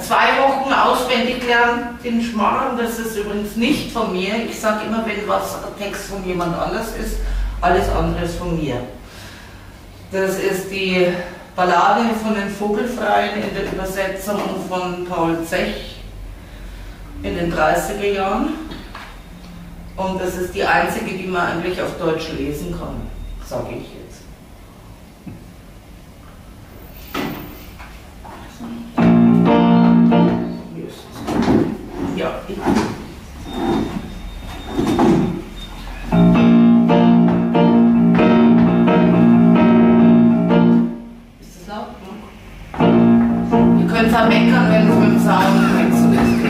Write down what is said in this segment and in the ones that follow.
2 Wochen auswendig lernen, den Schmarrn. Das ist übrigens nicht von mir. Ich sage immer, wenn was ein Text von jemand anders ist, alles andere ist von mir. Das ist die Ballade von den Vogelfreien in der Übersetzung von Paul Zech in den 30er Jahren. Und das ist die einzige, die man eigentlich auf Deutsch lesen kann, sage ich jetzt. Ja. Ist das laut? Ihr könnt da meckern, wenn es mit dem Sound nicht so ist.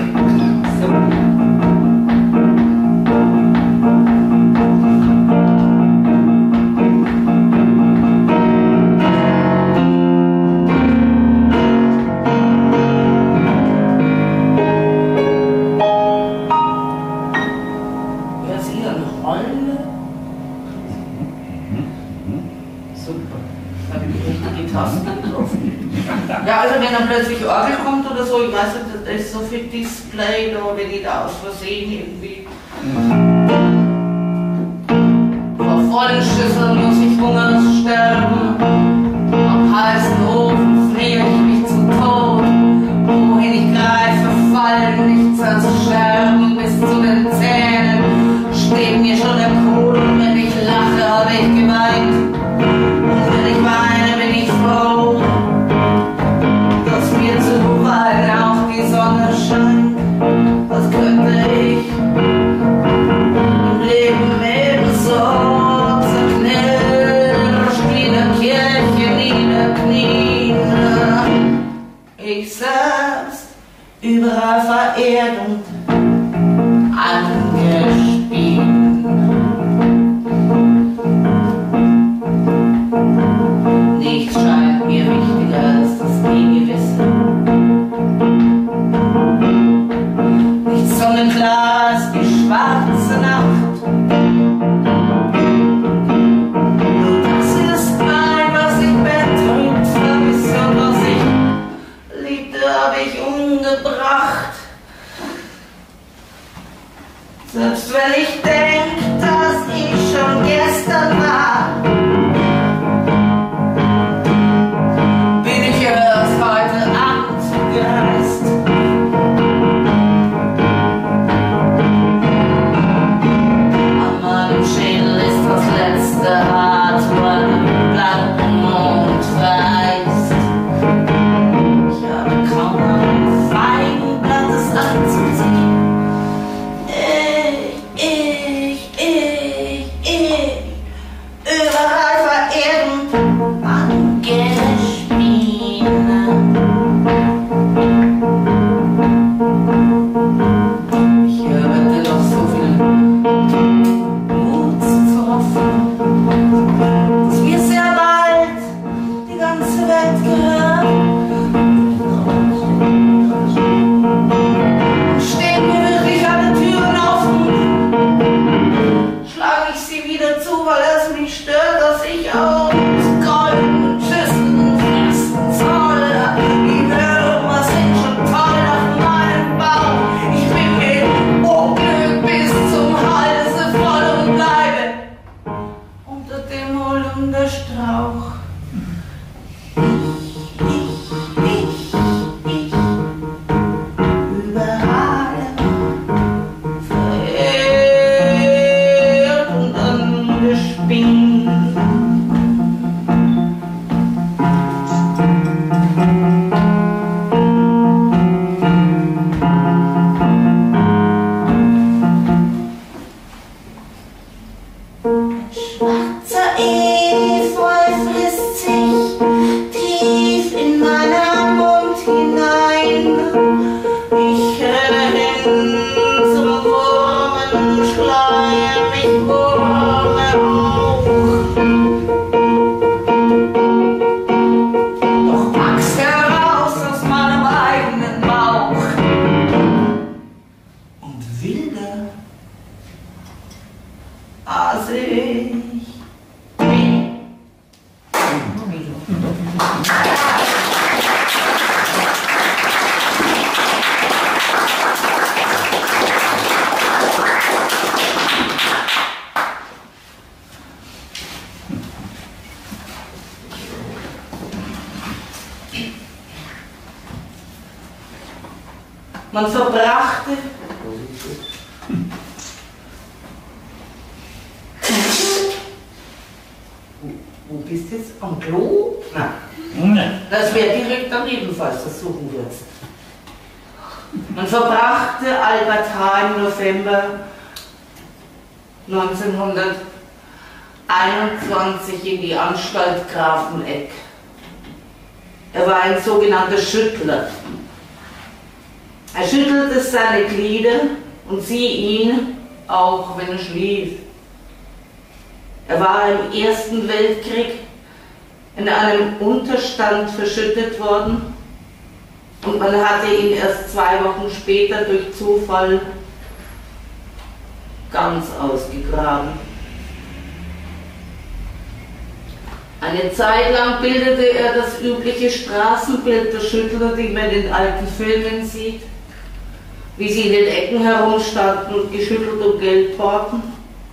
Ja, also wenn dann plötzlich Orgel kommt oder so, ich weiß nicht, da ist so viel Display da, wenn ich da aus Versehen irgendwie vor vollen Schüsseln muss ich hungers sterben, am heißen Ofen friere ich mich zum Tod, wohin ich greife, fallen nichts als Scherben bis zu den Zähnen, steht mir schon der Kohl, und wenn ich lache, habe ich geweint, und wenn ich weine, bin ich froh. Mir zuweilen auch die Sonne scheint, was könnte ich im Leben ebenso zerknirscht wie eine Kirche niederknien. Ich selbst überall verehrt und angespielt. Nichts scheint mir wichtiger als das Gewisse. Nicht sonnenklar als die schwarze Nacht. Das ist mein, was ich betrübt vermisse und was ich liebte, habe ich umgebracht. Selbst wenn ich denk, dass ich schon gestern war, heute Abend gereist. An meinem Schädel ist das letzte Haar zu einem blanken Mond vereist. Ich habe kaum ein Feigenblatt, es anzuziehen. Ich, überall Man verbrachte Wo bist du jetzt? Am Klo? Nein. Das wäre direkt daneben, falls du das suchen würdest. Man verbrachte Albert H. im November 1921 in die Anstalt Grafeneck. Er war ein sogenannter Schüttler. Er schüttelte seine Glieder und sie ihn, auch wenn er schlief. Er war im Ersten Weltkrieg in einem Unterstand verschüttet worden und man hatte ihn erst 2 Wochen später durch Zufall ganz ausgegraben. Eine Zeit lang bildete er das übliche Straßenbild der Schüttler, die man in alten Filmen sieht, wie sie in den Ecken herumstanden und geschüttelt um Geld baten.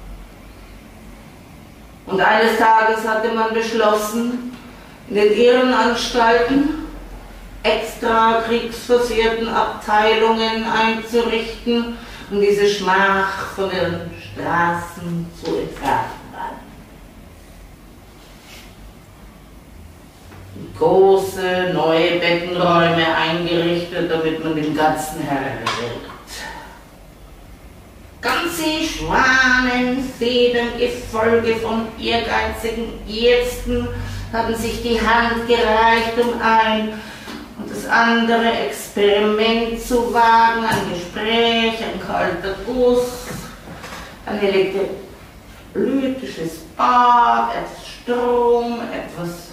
Und eines Tages hatte man beschlossen, in den Irrenanstalten extra kriegsversehrten Abteilungen einzurichten, um diese Schmach von den Straßen zu entfernen. Große neue Bettenräume eingerichtet, damit man dem Ganzen Herr wird. Ganze Schwanenfederngefolge von ehrgeizigen Ärzten hatten sich die Hand gereicht, um ein und das andere Experiment zu wagen, ein Gespräch, ein kalter Guss, ein elektrolytisches Bad, etwas Strom, etwas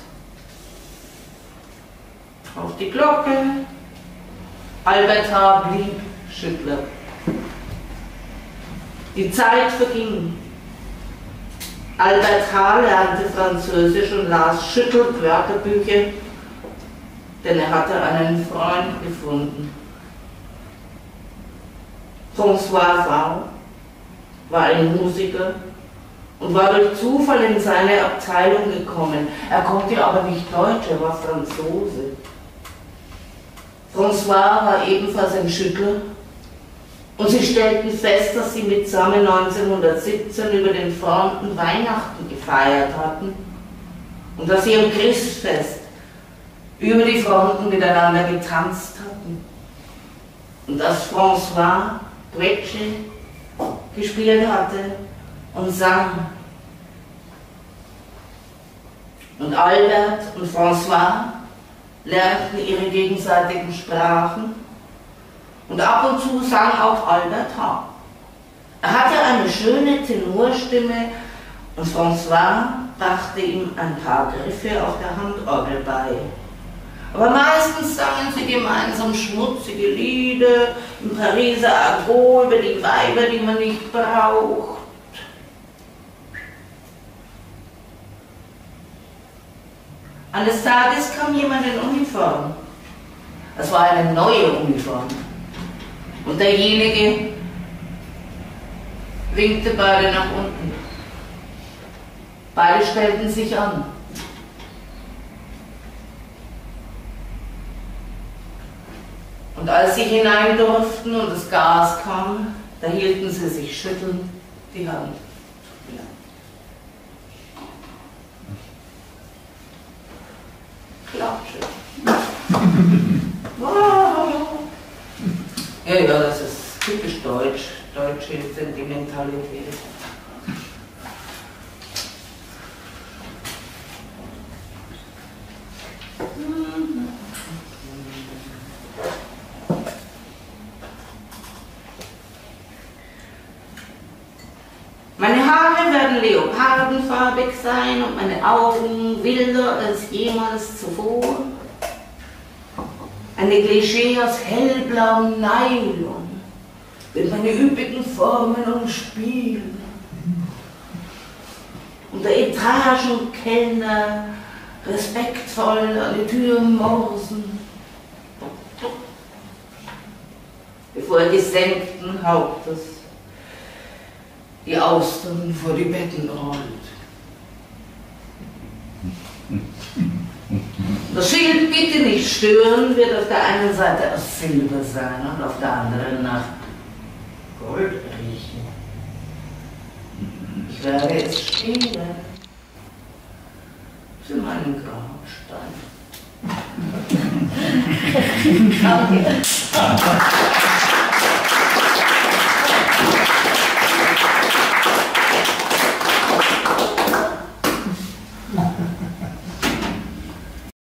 auf die Glocke. Albert H. blieb Schüttler. Die Zeit verging. Albert H. lernte Französisch und las Schüttelwörterbücher, denn er hatte einen Freund gefunden. François V. war ein Musiker und war durch Zufall in seine Abteilung gekommen. Er konnte aber nicht Deutsch, er war Franzose. François war ebenfalls ein Schüttler und sie stellten fest, dass sie mitsammen 1917 über den Fronten Weihnachten gefeiert hatten und dass sie am Christfest über die Fronten miteinander getanzt hatten und dass François Quetsche gespielt hatte und sang. Und Albert und François lernten ihre gegenseitigen Sprachen und ab und zu sang auch Albert H. Er hatte eine schöne Tenorstimme und François brachte ihm ein paar Griffe auf der Handorgel bei. Aber meistens sangen sie gemeinsam schmutzige Lieder im Pariser Argot über die Weiber, die man nicht braucht. Eines Tages kam jemand in Uniform. Es war eine neue Uniform. Und derjenige winkte beide nach unten. Beide stellten sich an. Und als sie hinein durften und das Gas kam, da hielten sie sich schüttelnd die Hand. Klatsche. Wow. Ja, das ist typisch deutsch, deutsche Sentimentalität. Meine Haare werden leopardenfarbig sein und meine Augen wilder als jemals zuvor. Ein Negligé aus hellblauem Nylon wird meine üppigen Formen umspielen. Und der Etagenkellner respektvoll an die Tür morsen, bevor er gesenkten Hauptes die Austern vor die Betten rollt. Das Schild "Bitte nicht stören" wird auf der einen Seite aus Silber sein und auf der anderen nach Gold riechen. Ich werde es stehlen für meinen Grabstein. Danke.